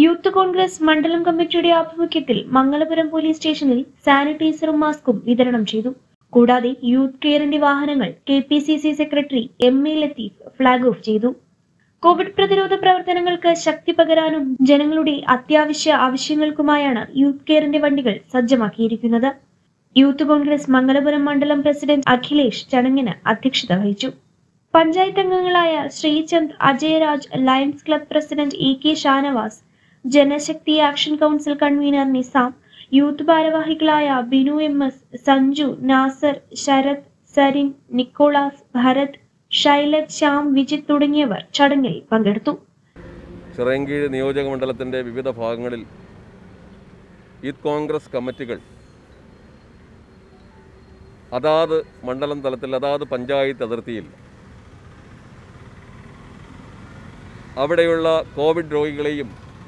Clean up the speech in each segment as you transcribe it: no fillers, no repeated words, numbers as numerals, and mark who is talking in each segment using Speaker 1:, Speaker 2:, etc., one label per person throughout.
Speaker 1: Youth Congress മണ്ഡലം കമ്മിറ്റിയുടെ ആഭിമുഖ്യത്തിൽ മംഗലപുരം പോലീസ് സ്റ്റേഷനിൽ സാനിറ്റൈസറും മാസ്കും വിതരണം ചെയ്തു. കൂടാതെ യൂത്ത് കെയറിന്റെ വാഹനങ്ങൾ KPCC secretary MA Latheef flag off ചെയ്തു. കോവിഡ് പ്രതിരോധ പ്രവർത്തനങ്ങൾക്ക് ശക്തി പകരാനും ജനങ്ങളുടെ അത്യാവശ്യ ആവശ്യങ്ങൾക്കുമായാണ് യൂത്ത് കെയറിന്റെ വണ്ടികൾ സജ്ജമാക്കിയിരിക്കുന്നത്. യൂത്ത് കോൺഗ്രസ് മംഗലപുരം മണ്ഡലം പ്രസിഡന്റ് അഖിലേഷ് ചടങ്ങിന് അധ്യക്ഷത വഹിച്ചു. പഞ്ചായത്ത് അംഗങ്ങളായ Sreechand, Ajayaraj, Lions club president EK Shanavas, Janashakthi action council convener Nizam, youth ഭാരവാഹികളായ ബിനു MS, സഞ്ജു, നാസർ, ശരത്, സരിൻ, നിക്കോളാസ്, ഭരത്, ശൈലജ്, ശ്യാം, വിജിത് തുടങ്ങിയവർ ചടങ്ങിൽ പങ്കെടുത്തു.
Speaker 2: ചിറയൻകീഴ് നിയോജക മണ്ഡലത്തിന്റെ വിവിധ ഭാഗങ്ങളിൽ യൂത്ത് കോൺഗ്രസ് കമ്മിറ്റികൾ അതാത് മണ്ഡലം തലത്തിൽ അതാത് പഞ്ചായത്ത് അതിർത്തിയിൽ അവിടെയുള്ള കോവിഡ് രോഗികളെയും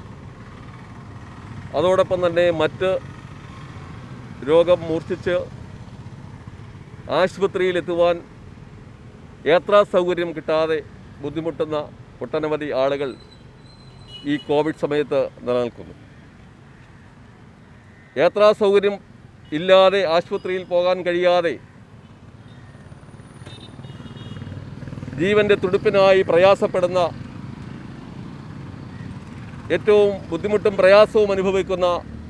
Speaker 2: അതോടൊപ്പം തന്നെ മറ്റ് രോഗം മൂർച്ഛിച്ച് ആശുപത്രിയിലെത്തുവാൻ യാത്രാ സൗകര്യം കിട്ടാതെ ബുദ്ധിമുട്ടുന്ന ഒട്ടനവധി ആളുകൾ ഈ കോവിഡ് സമയത്ത് നിലനിൽക്കുന്നു. യാത്രാ സൗകര്യം ഇല്ലാതെ ആശുപത്രിയിൽ പോകാൻ കഴിയാതെ ജീവൻ്റെ തുടിപ്പിനായി പ്രയാസപ്പെടുന്ന, ഏറ്റവും ബുദ്ധിമുട്ടും പ്രയാസവും അനുഭവിക്കുന്ന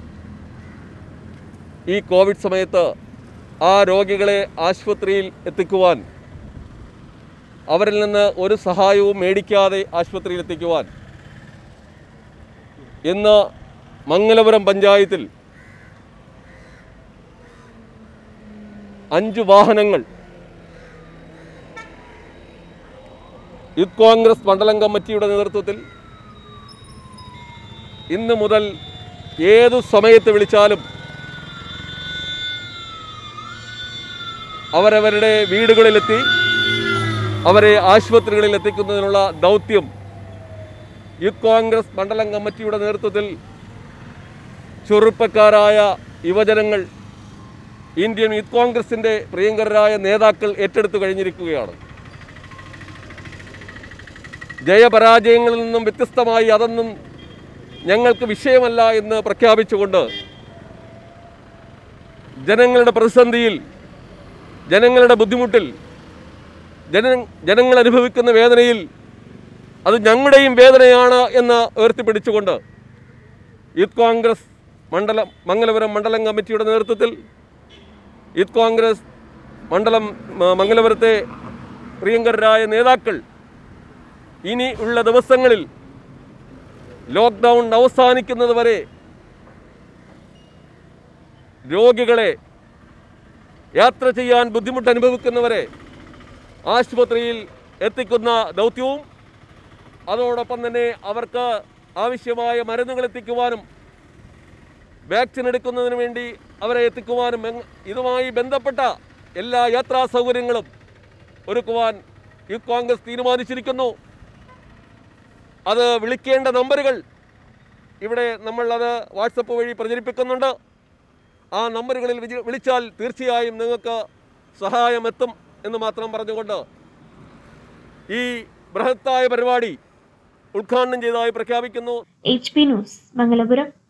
Speaker 2: ഈ കോവിഡ് സമയത്ത് ആ രോഗികളെ ആശുപത്രിയിൽ എത്തിക്കുവാൻ, അവരിൽ നിന്ന് ഒരു സഹായവും മേടിക്കാതെ ആശുപത്രിയിൽ എത്തിക്കുവാൻ ഇന്ന് മംഗലപുരം പഞ്ചായത്തിൽ 5 വാഹനങ്ങൾ യൂത്ത് കോൺഗ്രസ് മണ്ഡലം കമ്മിറ്റിയുടെ നേതൃത്വത്തിൽ ഇന്ന് മുതൽ ഏതു സമയത്ത് വിളിച്ചാലും അവരവരുടെ വീടുകളിലെത്തി അവരെ ആശുപത്രികളിൽ എത്തിക്കുന്നതിനുള്ള ദൗത്യം യൂത്ത് കോൺഗ്രസ് മണ്ഡലം കമ്മിറ്റിയുടെ നേതൃത്വത്തിൽ ചെറുപ്പക്കാരായ യുവജനങ്ങൾ, ഇന്ത്യൻ യൂത്ത് കോൺഗ്രസിൻ്റെ പ്രിയങ്കരായ നേതാക്കൾ ഏറ്റെടുത്തു കഴിഞ്ഞിരിക്കുകയാണ്. ജയപരാജയങ്ങളിൽ നിന്നും വ്യത്യസ്തമായി അതൊന്നും ഞങ്ങൾക്ക് വിഷയമല്ല എന്ന് പ്രഖ്യാപിച്ചുകൊണ്ട് ജനങ്ങളുടെ പ്രതിസന്ധിയിൽ, ജനങ്ങളുടെ ബുദ്ധിമുട്ടിൽ, ജനങ്ങൾ അനുഭവിക്കുന്ന വേദനയിൽ അത് ഞങ്ങളുടെയും വേദനയാണ് എന്ന് ഉയർത്തിപ്പിടിച്ചുകൊണ്ട് യൂത്ത് കോൺഗ്രസ് മംഗലപുരം മണ്ഡലം കമ്മിറ്റിയുടെ നേതൃത്വത്തിൽ യൂത്ത് കോൺഗ്രസ് മംഗലപുരത്തെ പ്രിയങ്കരായ നേതാക്കൾ ഇനി ഉള്ള ദിവസങ്ങളിൽ ലോക്ക്ഡൗൺ അവസാനിക്കുന്നത് വരെ രോഗികളെ, യാത്ര ചെയ്യാൻ ബുദ്ധിമുട്ട് അനുഭവിക്കുന്നവരെ ആശുപത്രിയിൽ എത്തിക്കുന്ന ദൗത്യവും അതോടൊപ്പം തന്നെ അവർക്ക് ആവശ്യമായ മരുന്നുകൾ എത്തിക്കുവാനും വാക്സിൻ എടുക്കുന്നതിന് വേണ്ടി അവരെ എത്തിക്കുവാനും ഇതുമായി ബന്ധപ്പെട്ട എല്ലാ യാത്രാ സൗകര്യങ്ങളും ഒരുക്കുവാൻ യൂത്ത് കോൺഗ്രസ് തീരുമാനിച്ചിരിക്കുന്നു. അത് വിളിക്കേണ്ട നമ്പറുകൾ ഇവിടെ നമ്മളത് വാട്സപ്പ് വഴി പ്രചരിപ്പിക്കുന്നുണ്ട്. ആ നമ്പറുകളിൽ വിളിച്ചാൽ തീർച്ചയായും നിങ്ങൾക്ക് സഹായം എത്തും എന്ന് മാത്രം പറഞ്ഞുകൊണ്ട് ഈ ബൃഹത്തായ പരിപാടി ഉദ്ഘാടനം ചെയ്തതായി പ്രഖ്യാപിക്കുന്നു.
Speaker 1: HP news, Mangalapuram.